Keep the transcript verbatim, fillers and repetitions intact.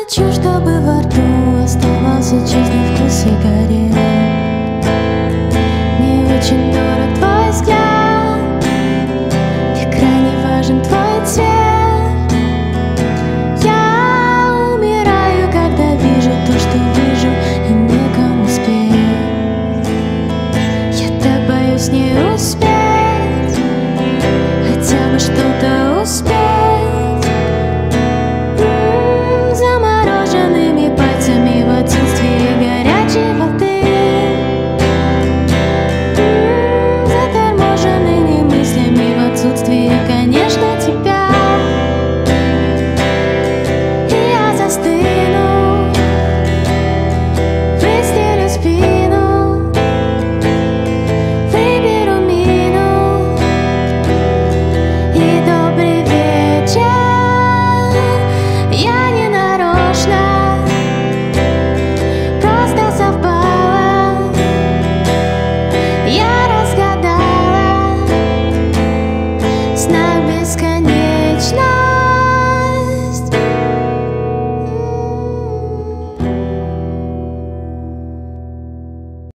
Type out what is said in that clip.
хочу, чтобы во рту оставался честный вкус сигарет. Мне очень дорог твой взгляд, мне крайне важен твой цвет. Я умираю, когда вижу то, что вижу, и некому спеть. Я так боюсь не успеть, хотя бы что-то успеть. Конечно, тебя. И я застыла.